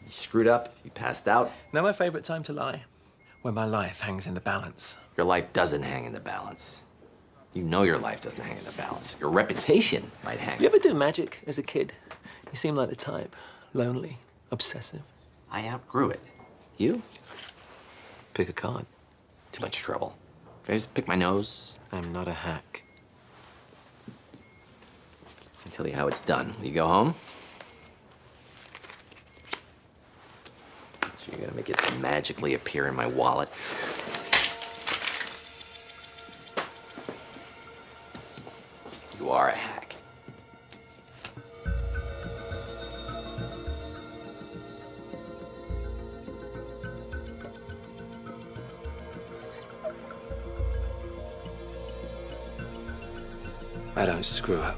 You screwed up, you passed out. Now my favorite time to lie, when my life hangs in the balance. Your life doesn't hang in the balance. You know your life doesn't hang in the balance. Your reputation might hang. You ever do magic as a kid? You seem like the type. Lonely, obsessive. I outgrew it. You? Pick a card. Too much trouble. If I just pick my nose, I'm not a hack. I'll tell you how it's done. Will you go home? So you're gonna make it magically appear in my wallet. You are a hack. I don't screw up.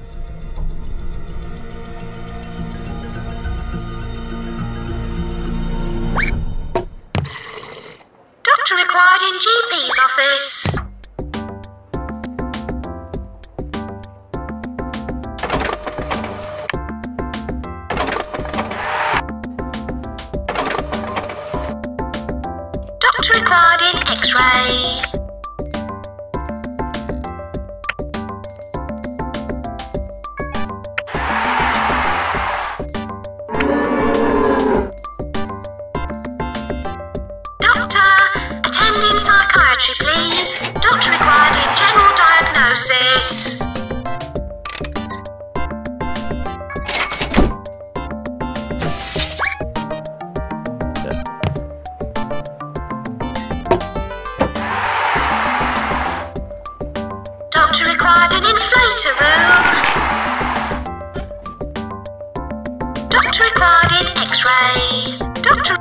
Doctor required in GP's office. Doctor required in X-ray. Please. Doctor required in general diagnosis. Doctor required in inflator room. Doctor required in X-ray. Doctor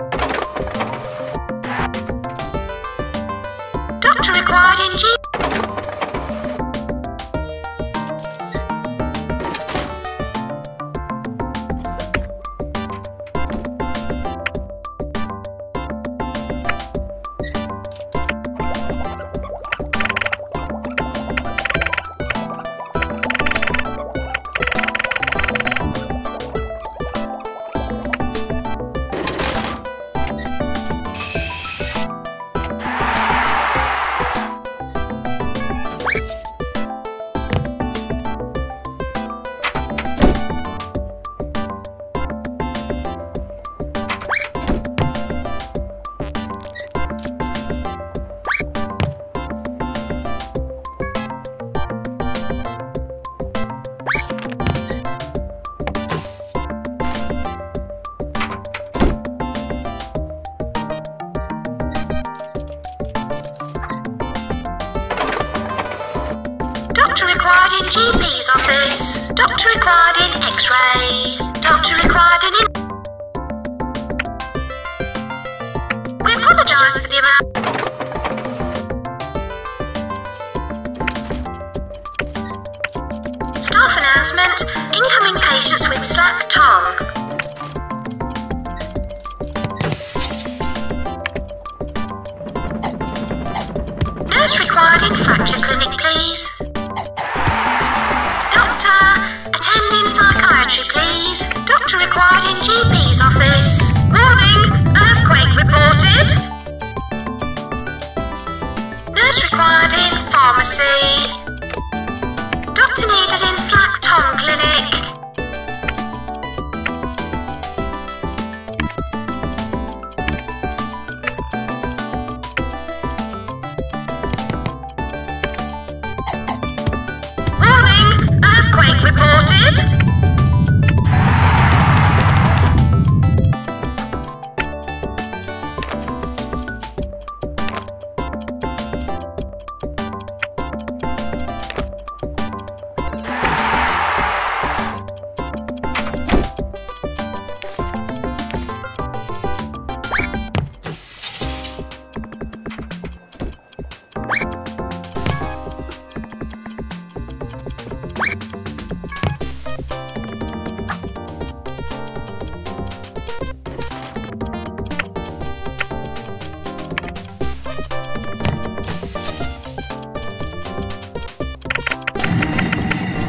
required in G. Doctor required in GP's office. Doctor required in X-ray. Doctor required in... We apologise for the amount... Staff announcement. Incoming patients with slack tongue. Nurse required in fracture clinic, please. Please. Doctor required in GP's office. Warning! Earthquake reported. Nurse required in pharmacy. Doctor needed in slack tongue clinic. Warning! Earthquake reported.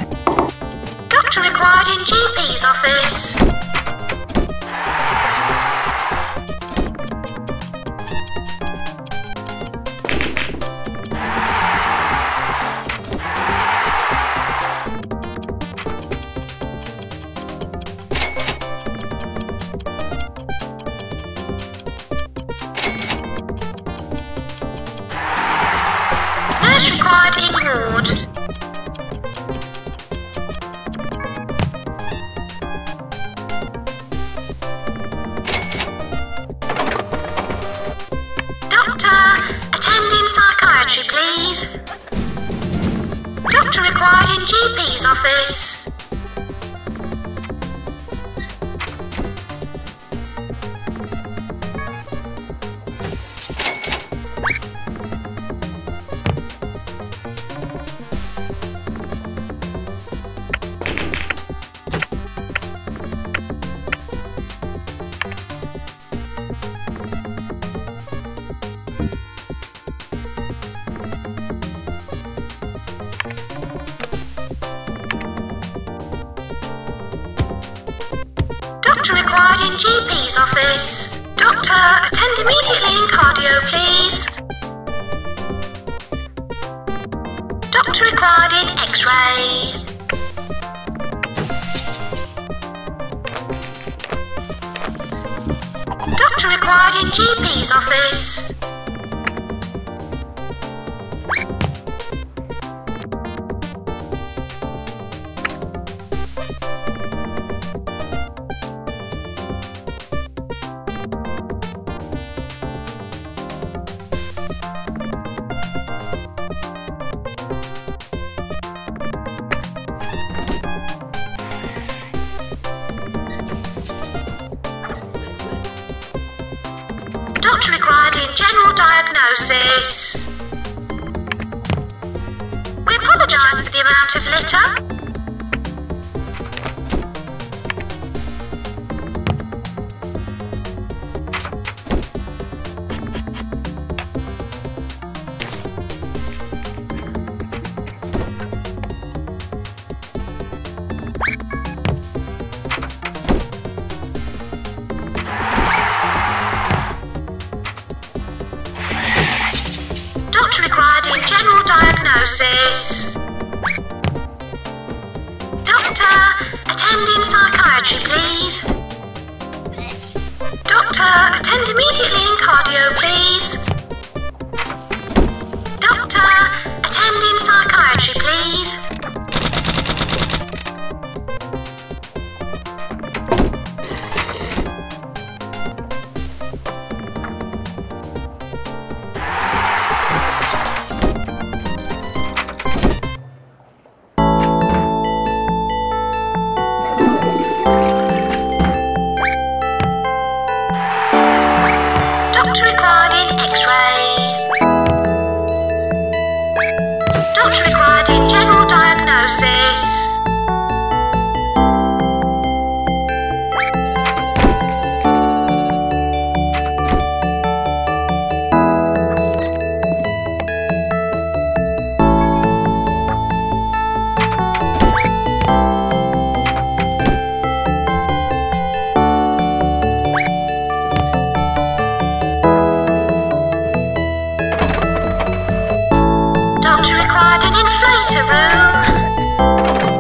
Doctor required in GP's office. office. Doctor required in GP's office. Doctor, attend immediately in cardio, please. Doctor required in X-ray. Doctor required in GP's office. Doctor required in general diagnosis. We apologise for the amount of litter. Doctor required in general diagnosis. Doctor, attend in psychiatry, please. Doctor, attend immediately in cardio, please. Doctor, attend in psychiatry, please. Doctor required in X-ray. Doctor required in general diagnosis. Doctor required an inflator room.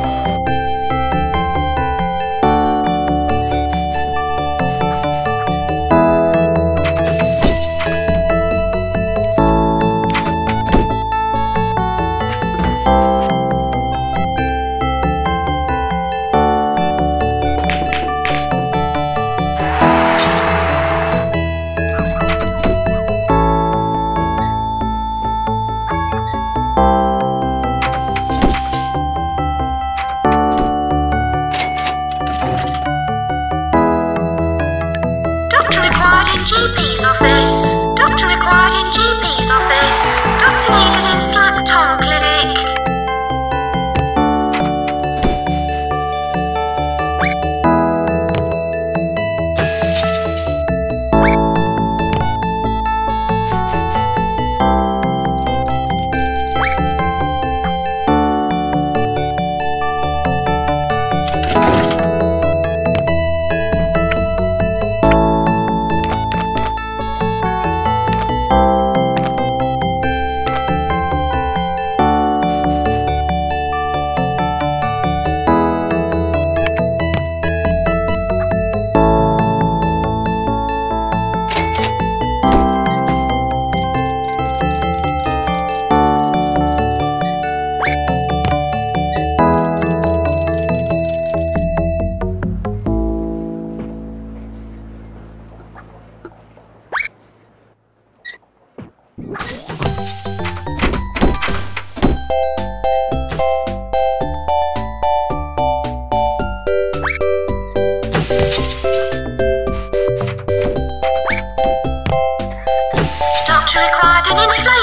Doctor required in GP's office. Doctor required in GP's office. Doctor needed in Slap Tom Clinic.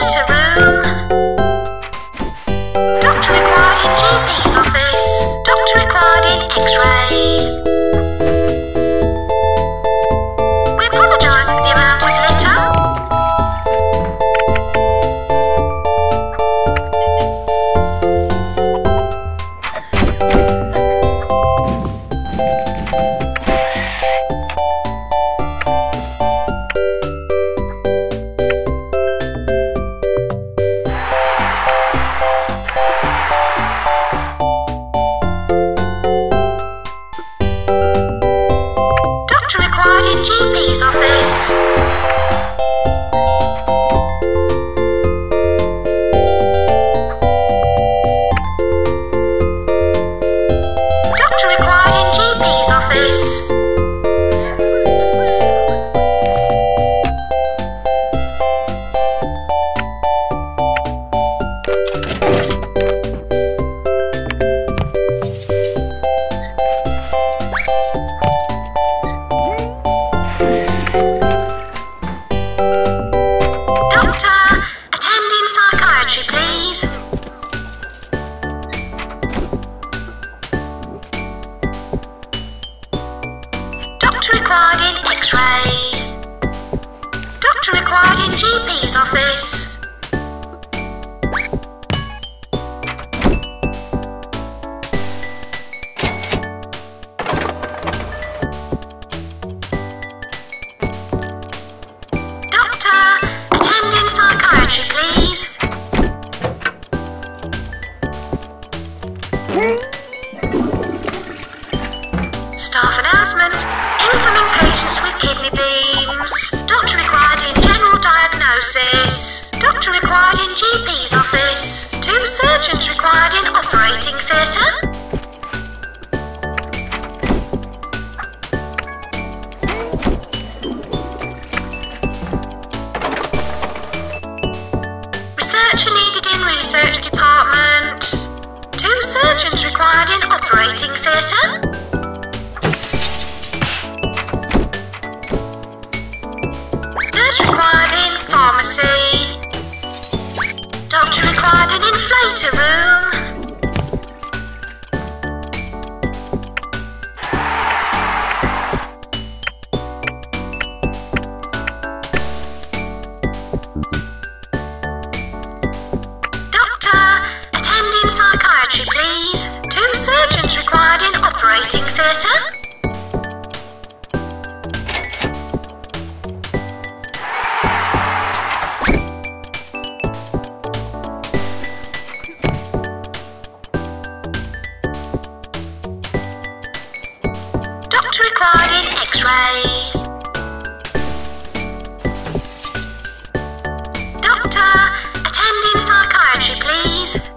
inflator room. Doctor required in GP's office. Doctor required in X-ray. We apologise for the amount of litter. Doctor required in GP's office. Doctor required in GP's office. Doctor, attending psychiatry, please. Doctor required in X-ray. Doctor required in GP's office. Doctor, attending psychiatry, please. Staff announcement. Incoming patients with kidney beans. Doctor required in general diagnosis. Doctor required in GP's office. 2 surgeons required in operating theatre. Researcher needed in research department. 2 surgeons required in operating theatre. Nurse required in pharmacy. Doctor required in inflator room. Doctor, attending psychiatry, please. 2 surgeons required in operating theatre. Doctor required in X-ray. Doctor, attending psychiatry, please.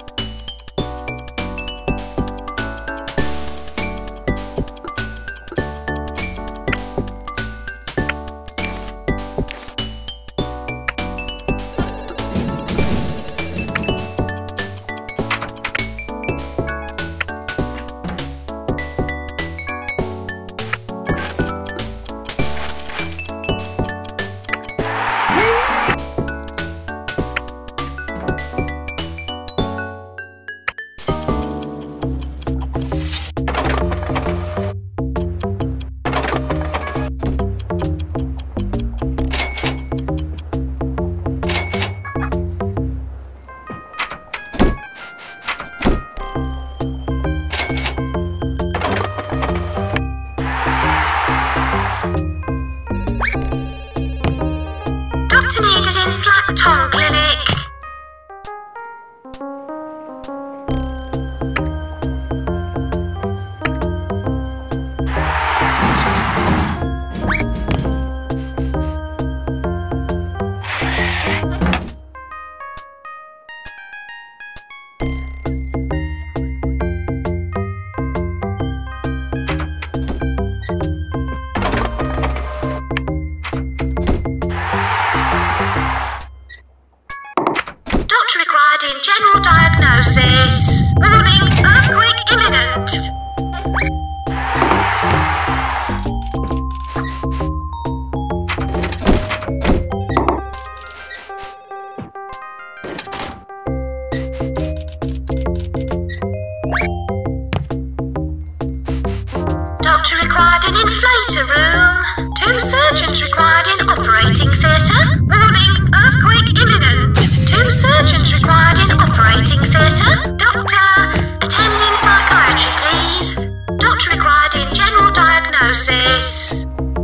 inflator room. 2 surgeons required in operating theatre. Warning, earthquake imminent. 2 surgeons required in operating theatre. Doctor, attend in psychiatry, please. Doctor required in general diagnosis.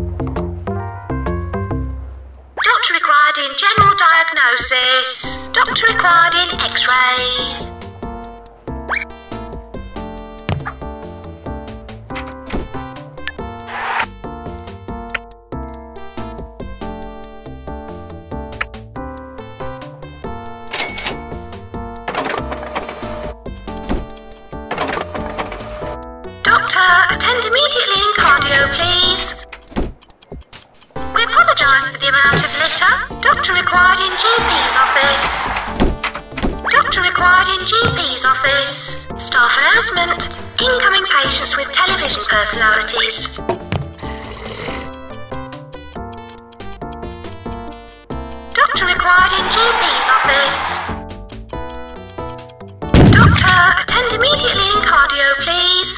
Doctor required in general diagnosis. Doctor required in X-ray. Attend immediately in cardio, please. We apologise for the amount of litter. Doctor required in GP's office. Doctor required in GP's office. Staff announcement. Incoming patients with television personalities. Doctor required in GP's office. Doctor, attend immediately in cardio, please.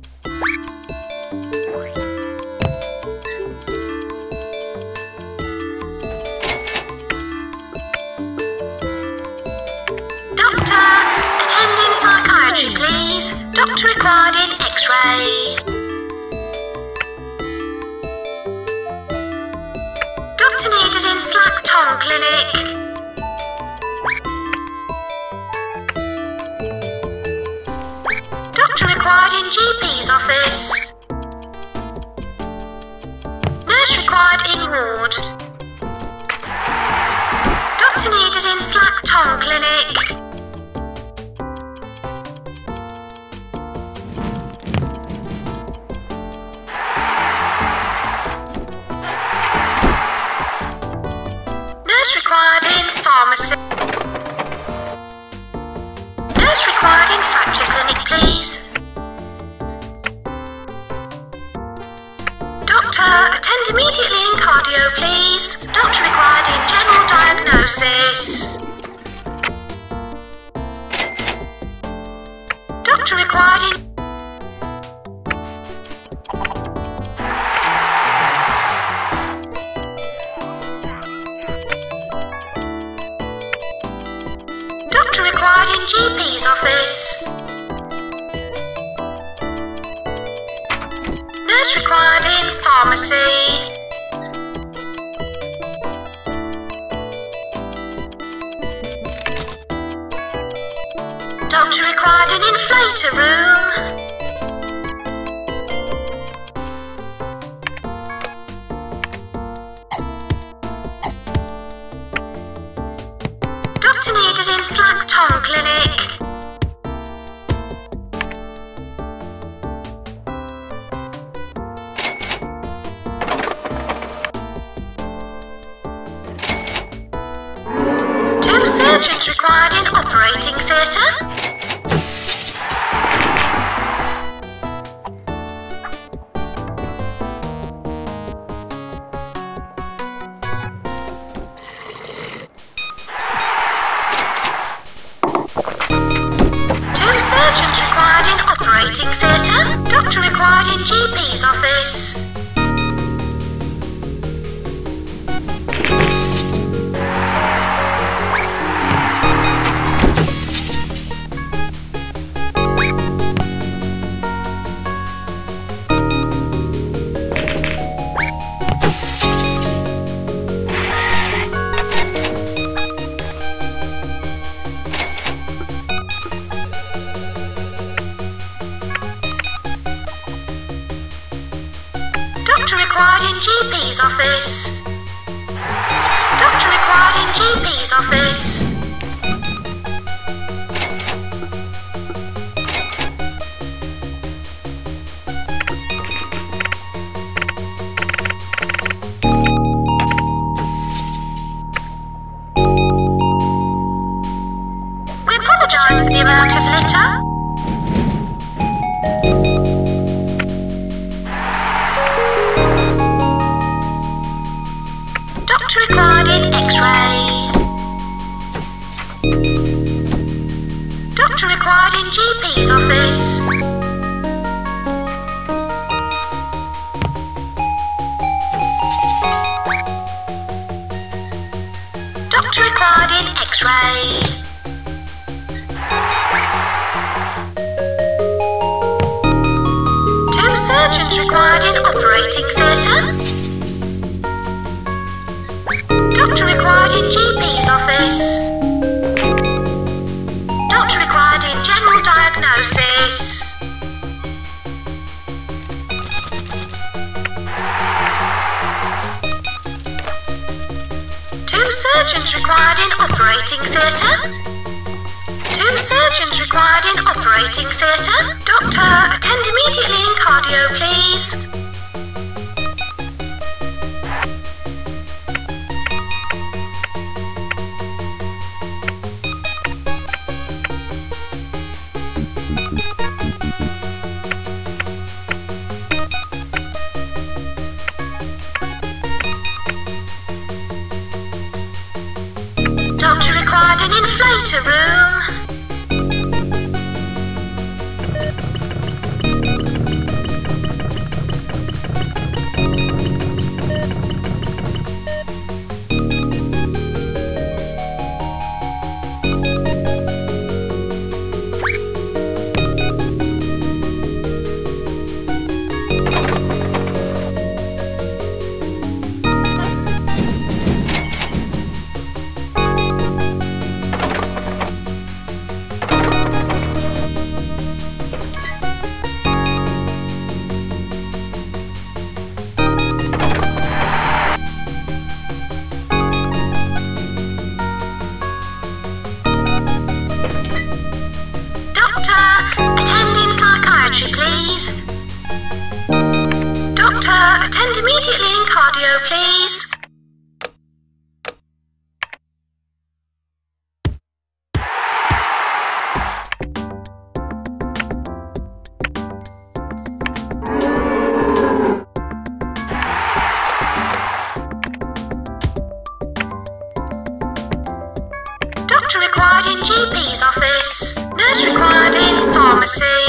Please. Doctor required in X-ray. Doctor needed in Slack Tongue Clinic. Doctor required in GP's office. Nurse required in ward. Doctor needed in Slack Tongue Clinic. Pharmacy. Nurse required in fracture clinic, please. Doctor, attend immediately in cardio, please. Doctor required in general diagnosis. Doctor required in... Required in GP's office. Nurse required in pharmacy. Doctor required in inflator room. Doctor needed in Slack Tongue Clinic. Two surgeons required in operating theatre. Surgeons required in operating theatre. Doctor required in GP's office. Doctor required in GP's office. Doctor required in GP's office. We apologise for the amount of litter. Doctor required in X-ray. Doctor required in GP's office. X-ray. Two surgeons required in operating theatre. Doctor required in GP's office. Doctor required in general diagnosis. Two surgeons required in operating theatre. Two surgeons required in operating theatre. Doctor, attend immediately in cardio, please. Doctor required an inflator room. Attend immediately in cardio, please. Doctor required in GP's office. Nurse required in pharmacy.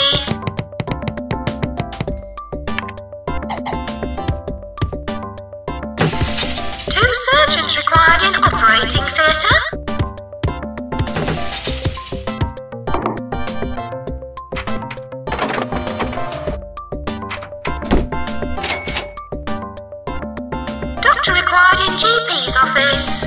Surgeons required in operating theatre. Doctor required in GP's office.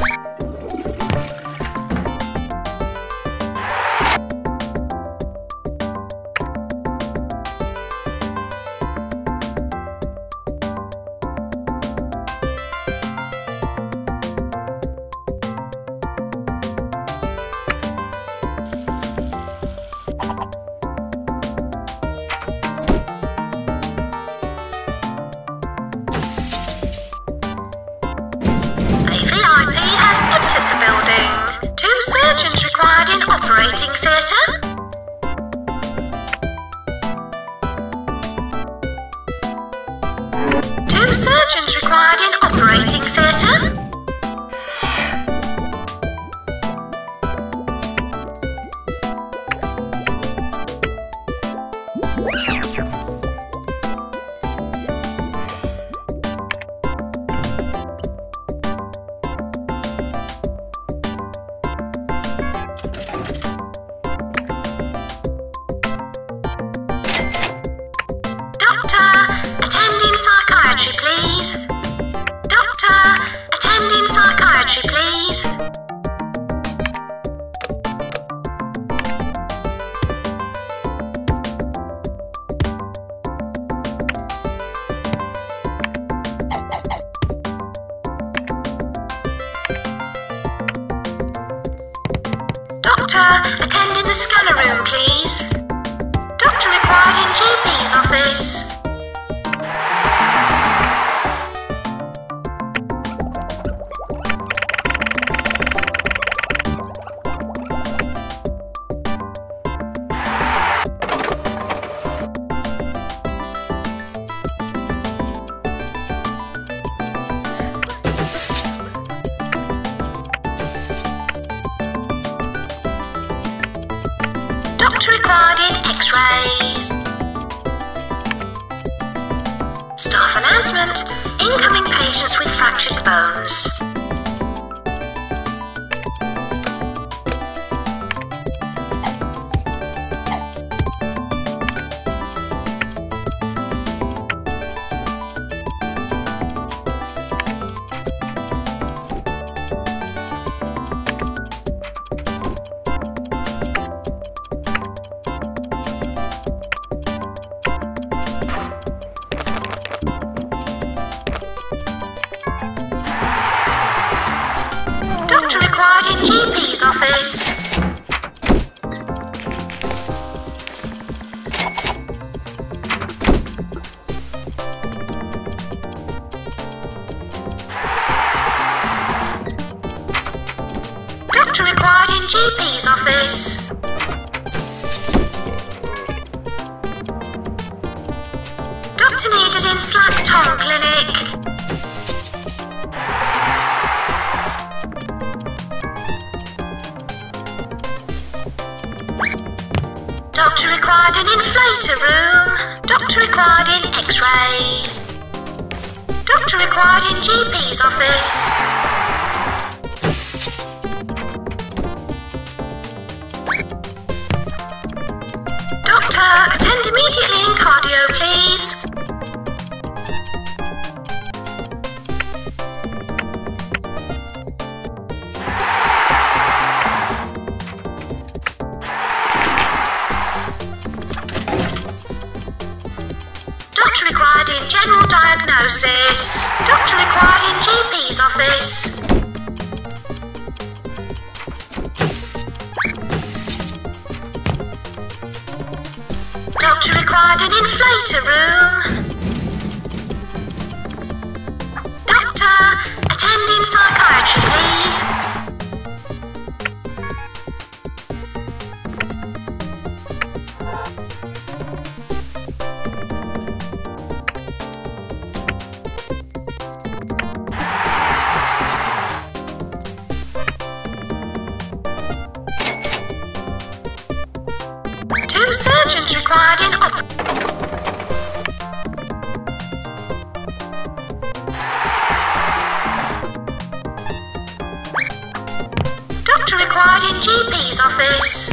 Surgeons required in operating theatre. Two surgeons required in operating theatre. Please. Doctor, attend in psychiatry, please. Doctor, attend in the scanner room, please. Doctor required in GP's office. Doctor required in X-ray. Staff announcement, incoming patients with fractured bones. GP's office. Doctor needed in Slack Tom Clinic. Doctor required in inflator room. Doctor required in X-ray. Doctor required in GP's office. Doctor, attend immediately in cardio, please. Doctor required in general diagnosis. Doctor required in GP's office. Doctor required in inflator room. Doctor, attend in psychiatry, please. Two surgeons required in Doctor required in GP's office.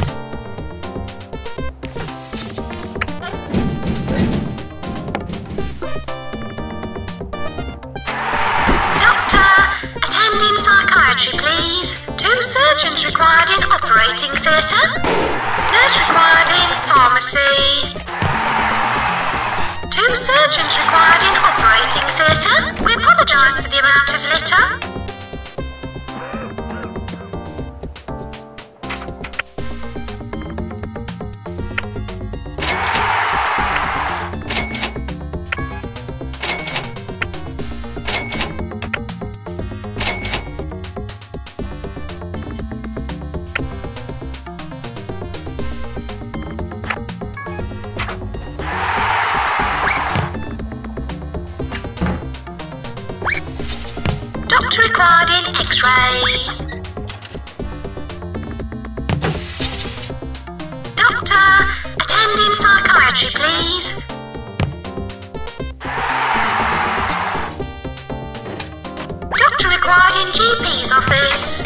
Doctor, attend in psychiatry, please. Two surgeons required in operating theatre. Nurse required in pharmacy. Two surgeons required in operating theatre. We apologise for the amount of litter. Doctor required in X-ray. Doctor, attend in psychiatry, please. Doctor required in GP's office.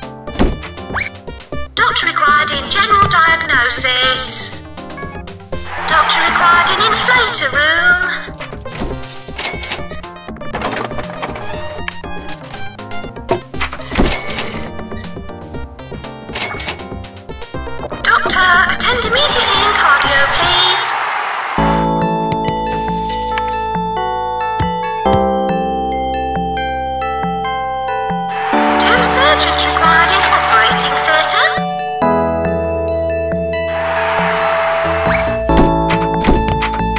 Doctor required in general diagnosis. Doctor required in inflator room. Doctor, attend immediately in cardio, please. Two surgeons required in operating theatre.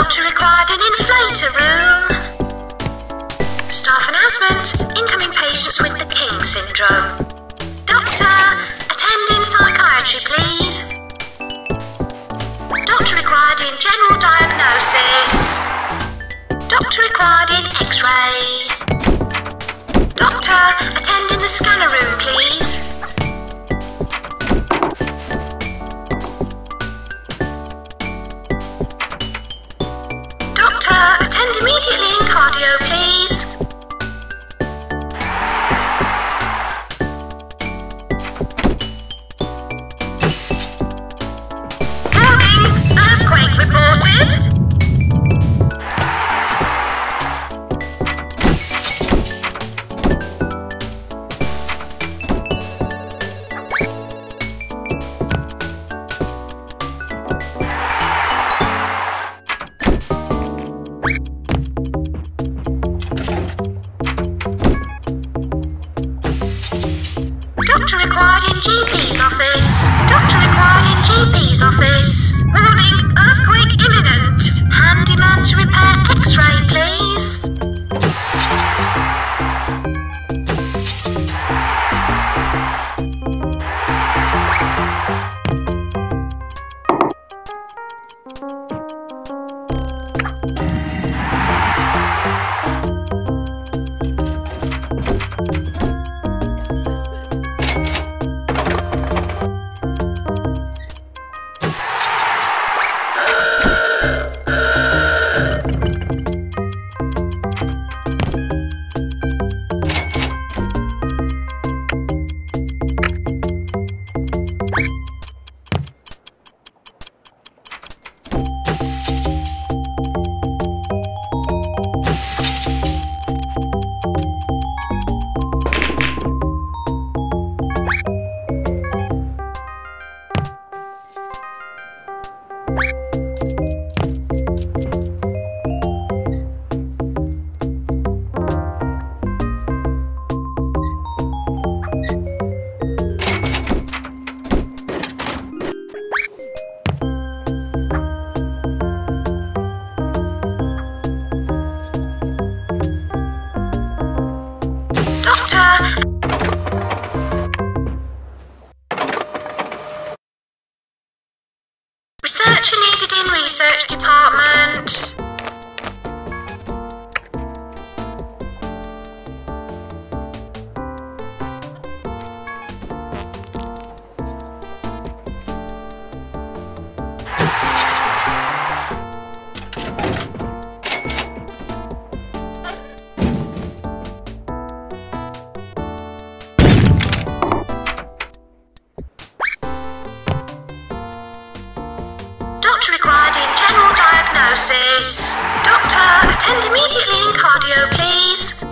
Doctor required in inflator room. Staff announcement. Incoming patients with the King syndrome. Doctor, attend in psychiatry, please. Doctor required in general diagnosis. Doctor required in X-ray. Doctor, attend in the scanner room, please. Doctor, attend immediately in cardio, please. Warning, earthquake reported. Doctor required in GP's office. Doctor required in GP's office. Warning, earthquake imminent. Handyman to repair X-ray, please. Researcher needed in research department. Doctor required in general diagnosis. Doctor, attend immediately in cardio, please.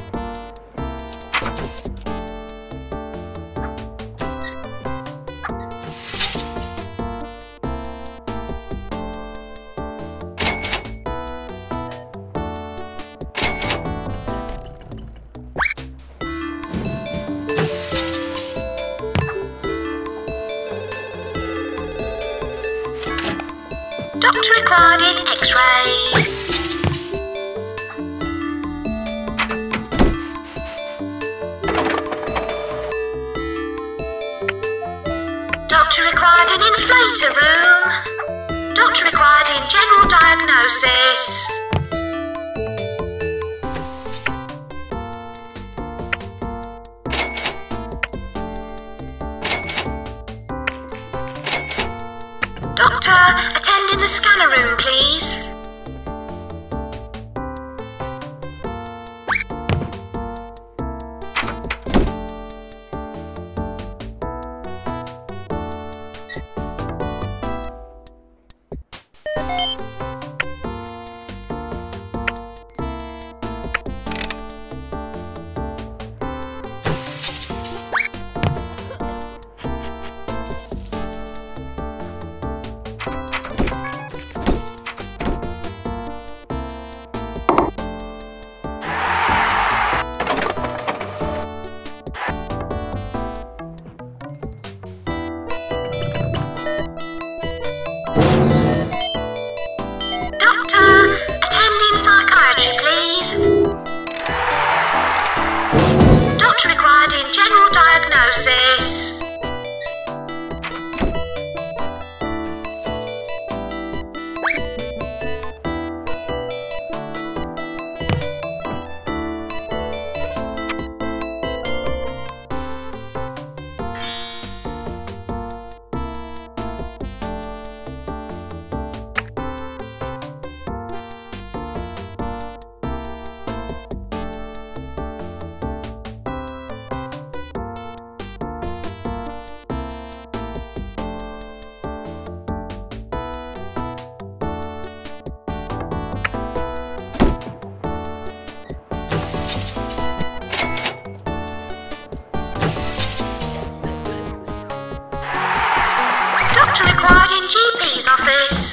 Doctor required in X-ray. Doctor required in inflator room. Doctor required in general diagnosis. Doctor, attend in the scanner room, please. attending psychiatry, please. Doctor required in general diagnosis. Doctor required in GP's office.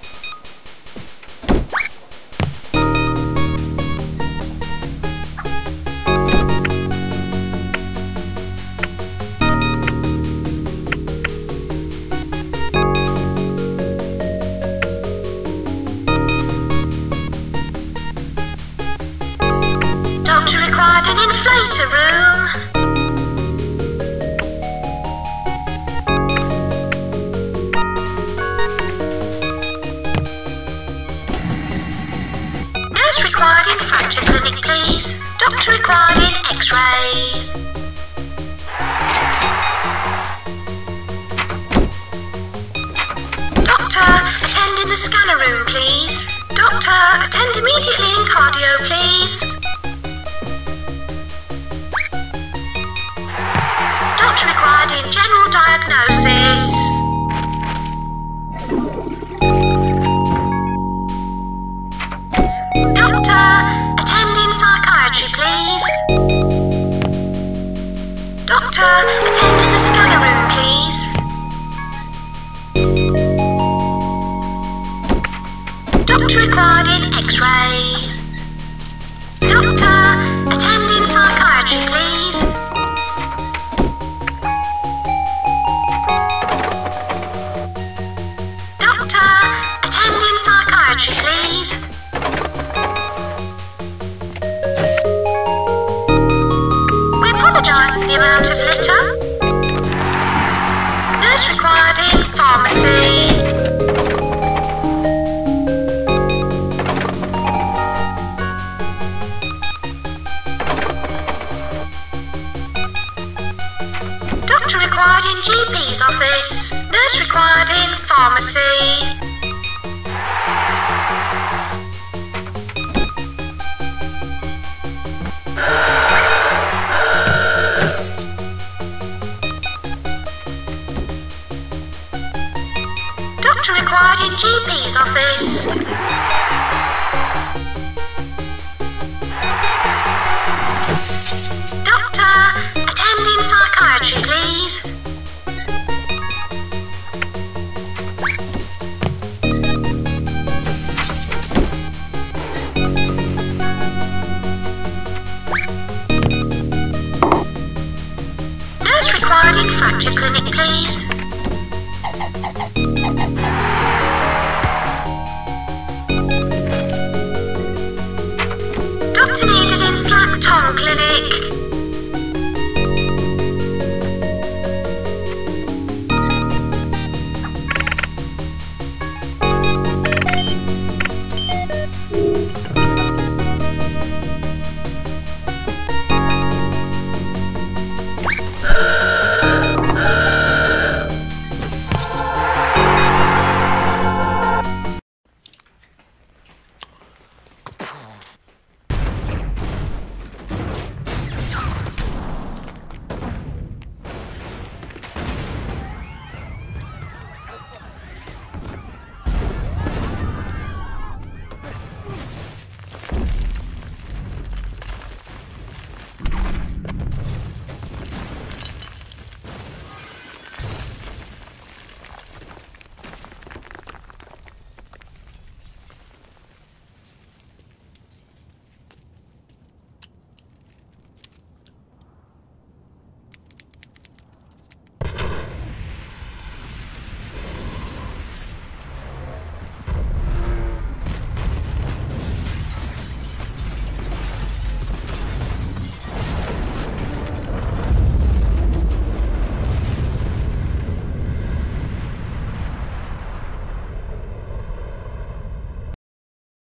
Doctor required an inflator room. Nurse required in fracture clinic, please. Doctor required in X-ray. Doctor, attend in the scanner room, please. Doctor, attend immediately in cardio, please. Doctor required in general diagnosis. Doctor, attend in psychiatry, please. Doctor, attend in the scanner room, please. Doctor required in X-ray. Doctor, attend in psychiatry, please. Doctor, attend in psychiatry, please. We apologise for the amount of litter. Nurse required in pharmacy. Doctor required in GP's office. Nurse required in pharmacy. Doctor required in GP's office. Doctor, attend in psychiatry, please. Nurse required in fracture clinic, please.